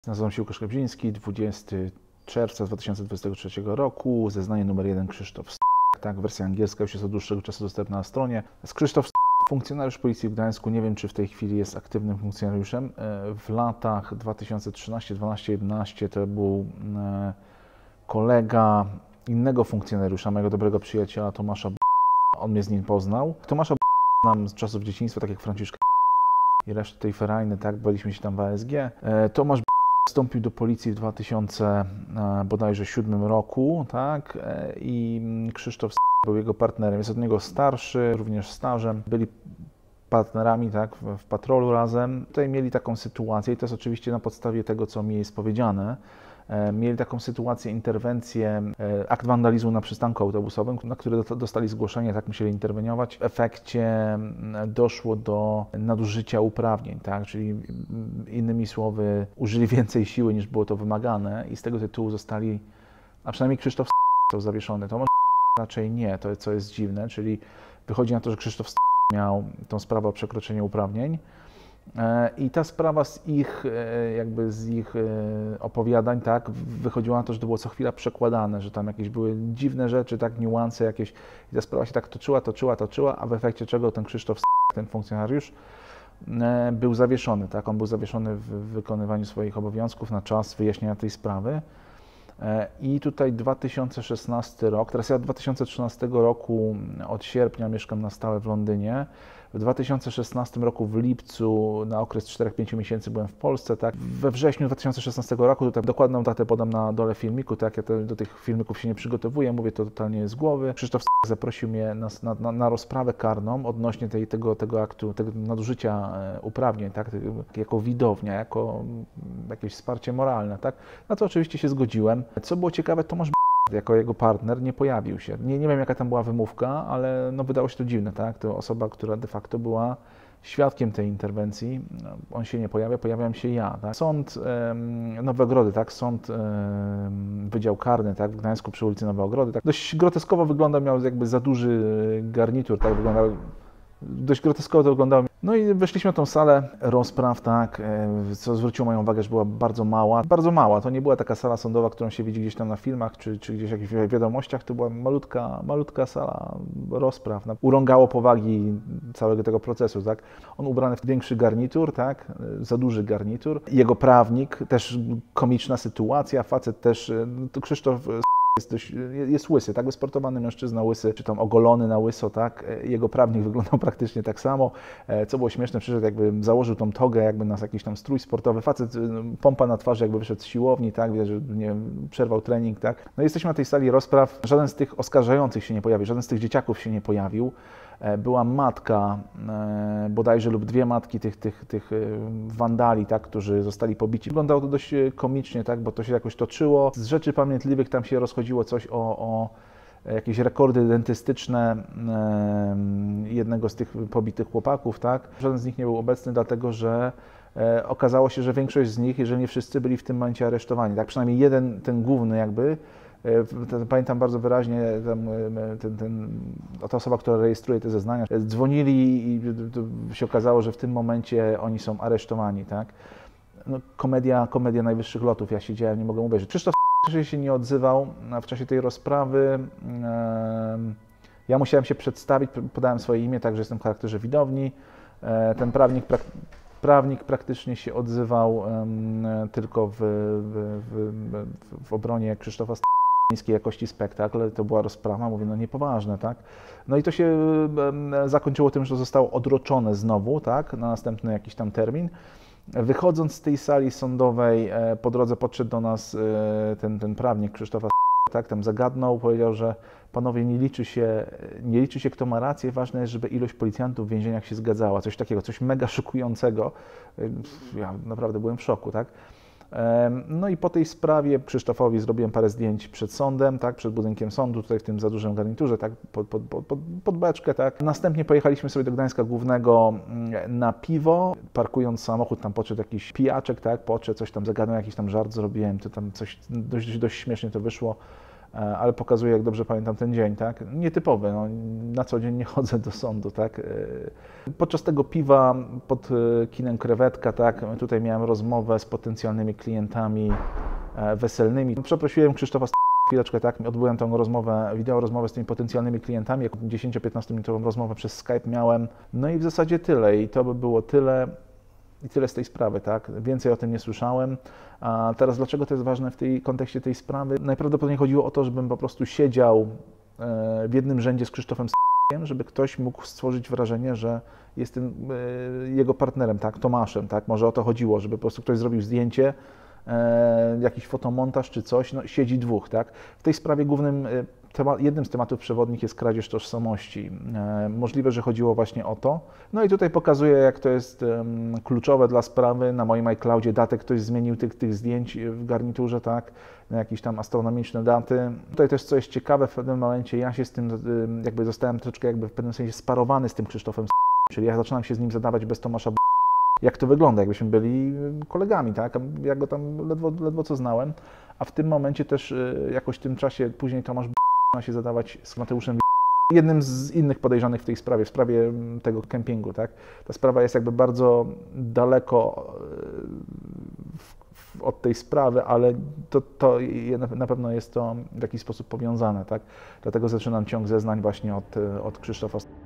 Nazywam się Łukasz Kabrzyński, 20 czerwca 2023 roku, zeznanie numer 1 Krzysztof S***, tak, wersja angielska już jest od dłuższego czasu dostępna na stronie. Krzysztof S***, funkcjonariusz Policji w Gdańsku, nie wiem czy w tej chwili jest aktywnym funkcjonariuszem. W latach 2013, 12, 11 to był kolega innego funkcjonariusza, mojego dobrego przyjaciela Tomasza B. On mnie z nim poznał. Tomasza B. znam z czasów dzieciństwa, tak jak Franciszka i resztę tej ferajny, tak, byliśmy się tam w ASG. Tomasz B. wstąpił do policji w 2007 roku, tak, i Krzysztof S. był jego partnerem. Jest od niego starszy, również stażem. Byli partnerami, tak, w patrolu razem. Tutaj mieli taką sytuację i to jest oczywiście na podstawie tego, co mi jest powiedziane. Mieli taką sytuację, interwencję, akt wandalizmu na przystanku autobusowym, na który dostali zgłoszenie, tak, musieli interweniować. W efekcie doszło do nadużycia uprawnień, tak, czyli innymi słowy użyli więcej siły niż było to wymagane i z tego tytułu zostali, a przynajmniej Krzysztof został zawieszony. Tomasz raczej nie, to co jest dziwne, czyli wychodzi na to, że Krzysztof miał tą sprawę o przekroczenie uprawnień. I ta sprawa z ich opowiadań, tak, wychodziła na to, że to było co chwila przekładane, że tam jakieś były dziwne rzeczy, tak, niuanse jakieś. I ta sprawa się tak toczyła, a w efekcie czego ten Krzysztof, ten funkcjonariusz, był zawieszony, tak, on był zawieszony w wykonywaniu swoich obowiązków na czas wyjaśnienia tej sprawy. I tutaj 2016 rok, teraz ja od 2013 roku, od sierpnia mieszkam na stałe w Londynie. W 2016 roku w lipcu na okres 4-5 miesięcy byłem w Polsce, tak. We wrześniu 2016 roku, tutaj dokładną datę podam na dole filmiku, tak, ja do tych filmików się nie przygotowuję, mówię to totalnie z głowy. Krzysztof zaprosił mnie na rozprawę karną odnośnie tego aktu, tego nadużycia uprawnień, tak, jako widownia, jako jakieś wsparcie moralne, tak. Na to oczywiście się zgodziłem. Co było ciekawe, Tomasz jako jego partner nie pojawił się. Nie wiem, jaka tam była wymówka, ale no, wydało się to dziwne, tak? To osoba, która de facto była świadkiem tej interwencji, on się nie pojawia, pojawiałem się ja. Tak? Sąd Nowe Ogrody, tak? Sąd Wydział Karny, tak? W Gdańsku przy ulicy Nowe Ogrody. Tak? Dość groteskowo wyglądał, miał jakby za duży garnitur, tak? Dość groteskowo to wyglądało. No i weszliśmy na tą salę rozpraw, tak, co zwróciło moją uwagę, że była bardzo mała. Bardzo mała, to nie była taka sala sądowa, którą się widzi gdzieś tam na filmach, czy gdzieś w jakichś wiadomościach, to była malutka sala rozpraw. Urągało powagi całego tego procesu, tak. On ubrany w większy garnitur, tak, za duży garnitur. Jego prawnik, też komiczna sytuacja, facet też, to Krzysztof jest łysy, tak, wysportowany mężczyzna łysy, czy tam ogolony na łyso, tak, jego prawnik wyglądał praktycznie tak samo, co było śmieszne, przyszedł, jakby założył tą togę, jakby na jakiś tam strój sportowy, facet, pompa na twarzy, jakby wyszedł z siłowni, tak, wie, że nie wiem, przerwał trening, tak. No jesteśmy na tej sali rozpraw, żaden z tych oskarżających się nie pojawił, żaden z tych dzieciaków się nie pojawił. Była matka bodajże lub dwie matki tych wandali, tak, którzy zostali pobici. Wyglądało to dość komicznie, tak, bo to się jakoś toczyło. Z rzeczy pamiętliwych tam się rozchodziło coś o jakieś rekordy dentystyczne jednego z tych pobitych chłopaków, tak. Żaden z nich nie był obecny, dlatego że okazało się, że większość z nich, jeżeli nie wszyscy, byli w tym momencie aresztowani. Tak, przynajmniej jeden, ten główny jakby. Pamiętam bardzo wyraźnie, ta osoba, która rejestruje te zeznania, dzwonili i się okazało, że w tym momencie oni są aresztowani, tak? No, komedia najwyższych lotów, ja siedziałem, nie mogę uwierzyć. Krzysztof się nie odzywał w czasie tej rozprawy. Ja musiałem się przedstawić, podałem swoje imię, także jestem w charakterze widowni. Ten prawnik praktycznie się odzywał tylko w obronie Krzysztofa niskiej jakości spektakl, to była rozprawa, mówię, no niepoważne, tak. No i to się zakończyło tym, że zostało odroczone znowu, tak, na następny jakiś tam termin. Wychodząc z tej sali sądowej, po drodze podszedł do nas ten prawnik Krzysztofa, tak, tam zagadnął, powiedział, że panowie, nie liczy się kto ma rację, ważne jest, żeby ilość policjantów w więzieniach się zgadzała, coś takiego, coś mega szokującego. Ja naprawdę byłem w szoku, tak. No i po tej sprawie Krzysztofowi zrobiłem parę zdjęć przed sądem, tak, przed budynkiem sądu, tutaj w tym za dużym garniturze, tak, pod beczkę, tak. Następnie pojechaliśmy sobie do Gdańska Głównego na piwo, parkując samochód, tam podszedł jakiś pijaczek, tak, podszedł, coś tam zagadnął, jakiś tam żart zrobiłem, to tam coś dość śmiesznie to wyszło. ale pokazuje, jak dobrze pamiętam ten dzień, tak? Nietypowy, no, na co dzień nie chodzę do sądu, tak? Podczas tego piwa pod kinem Krewetka, tak? Tutaj miałem rozmowę z potencjalnymi klientami weselnymi. Przeprosiłem Krzysztofa chwileczkę, tak? Odbyłem tą rozmowę, wideo rozmowę z tymi potencjalnymi klientami, 10-15 minutową rozmowę przez Skype miałem, no i w zasadzie tyle i to by było tyle. I tyle z tej sprawy, tak? Więcej o tym nie słyszałem. A teraz dlaczego to jest ważne w tej kontekście tej sprawy? Najprawdopodobniej chodziło o to, żebym po prostu siedział w jednym rzędzie z Krzysztofem, żeby ktoś mógł stworzyć wrażenie, że jestem jego partnerem, tak? Tomaszem, tak? Może o to chodziło, żeby po prostu ktoś zrobił zdjęcie, jakiś fotomontaż czy coś, no siedzi dwóch, tak? W tej sprawie jednym z tematów przewodnich jest kradzież tożsamości. Możliwe, że chodziło właśnie o to. No i tutaj pokazuję, jak to jest kluczowe dla sprawy. Na moim iCloudzie datę ktoś zmienił tych zdjęć w garniturze, tak, na jakieś tam astronomiczne daty. Tutaj też, co jest ciekawe, w pewnym momencie ja się z tym, jakby zostałem troszeczkę jakby w pewnym sensie sparowany z tym Krzysztofem, czyli ja zaczynam się z nim zadawać bez Tomasza, jak to wygląda, jakbyśmy byli kolegami, tak? Ja go tam ledwo co znałem, a w tym momencie też jakoś w tym czasie później Tomasz ma się zadawać z Mateuszem, jednym z innych podejrzanych w tej sprawie, w sprawie tego kempingu, tak? Ta sprawa jest jakby bardzo daleko od tej sprawy, ale to na pewno jest to w jakiś sposób powiązane, tak? Dlatego zaczynam ciąg zeznań właśnie od Krzysztofa.